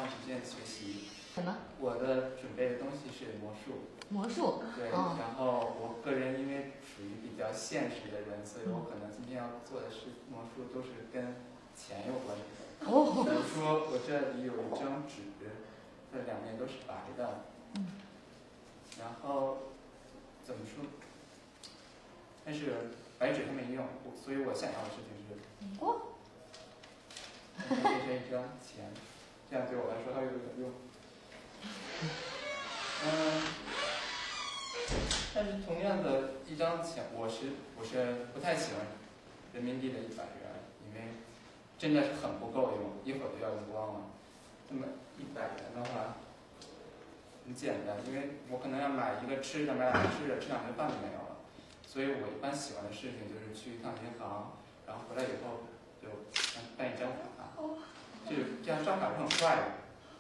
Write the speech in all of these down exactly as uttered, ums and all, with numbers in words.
长时间学习。 什么？ 我的准备的东西是魔术。 魔术。 对， 哦、 然后我个人因为属于比较现实的人，所以我可能今天要做的是魔术都是跟钱有关的。哦。比如说我这里有一张纸，这两面都是白的。嗯。然后怎么说？但是白纸它没用，所以我想要的事情是。哦。变成一张钱，这样对我来说还有点用。嗯，但是同样的一张钱，我是我是不太喜欢人民币的一百元，因为真的是很不够用，一会儿就要用光了。那么一百元的话，很简单，因为我可能要买一个吃的，买两个吃的，吃两顿饭就没有了。所以我一般喜欢的事情就是去一趟银行，然后回来以后就办一张卡，这这样刷卡是很快的，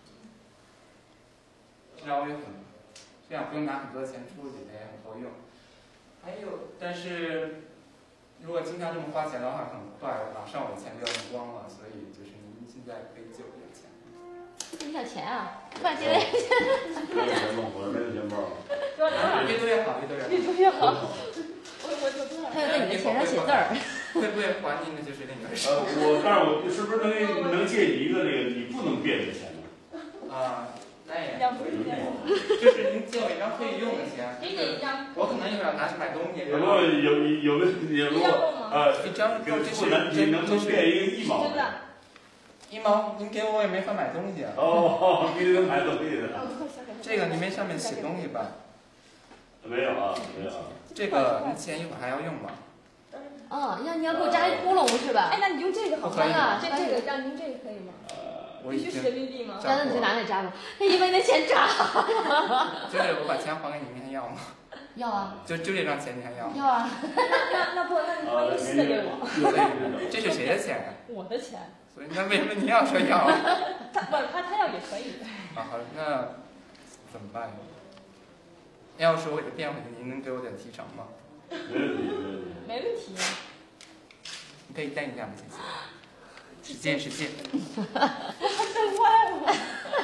这样我也很，这样不用拿很多钱出去，也很够用。还有，但是如果经常这么花钱的话，很快马上我的钱就要用光了，所以就是您现在可以借我点钱。 你小钱啊？突然借点钱？ 没有钱吗？我这没有钱包。 越多越好，越多越好。 越多越好。我我我多少？他要在你的钱上写字儿。 会不会还您的就是另一回事。 呃，我但是我是不是能能借你一个那个你不能变的钱呢？ 啊，那也可以。就是您借我一张可以用的钱，我可能一会儿拿去买东西。 有没有有有没有没有呃一张这是你能不能变一个一毛？ 一毛，您给我也没法买东西啊。 哦，必须能买东西的。 这个您没上面写东西吧？ 没有啊，没有。 这个您钱一会儿还要用吗？ 哦，要你要给我扎一窟窿是吧？ 哎，那你用这个好可以啊，这这个让您这个可以吗？ 我必须是人民币吗？ 那那你就拿那扎吧，他因为那钱扎。 就是我把钱还给你，您还要吗？ 要啊。 就就这张钱你还要？ 要啊。 那那那不，那你还有新的给我。 这是谁的钱呀？ 我的钱。 所以那为什么你要说要啊？ 他不，他他要也可以。 啊好，那怎么办呀？要是我给变回去，您能给我点提成吗？ 没问题，没问题。 没问题。 你可以带一下吗？谢谢。使劲使劲。 太坏了。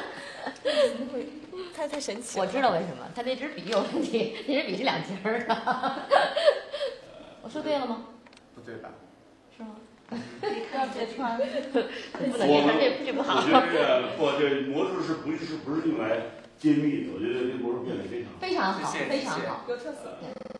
太太神奇了。 我知道为什么，他那支笔有问题，那支笔是两节儿的。我说对了吗？ 不对吧？ 是吗？ 不要揭穿。 不能揭穿，这这不好。 我觉得这个不，这魔术是不是不是用来揭秘的？我觉得这魔术变得非常非常好， 谢谢非常好， 有特色。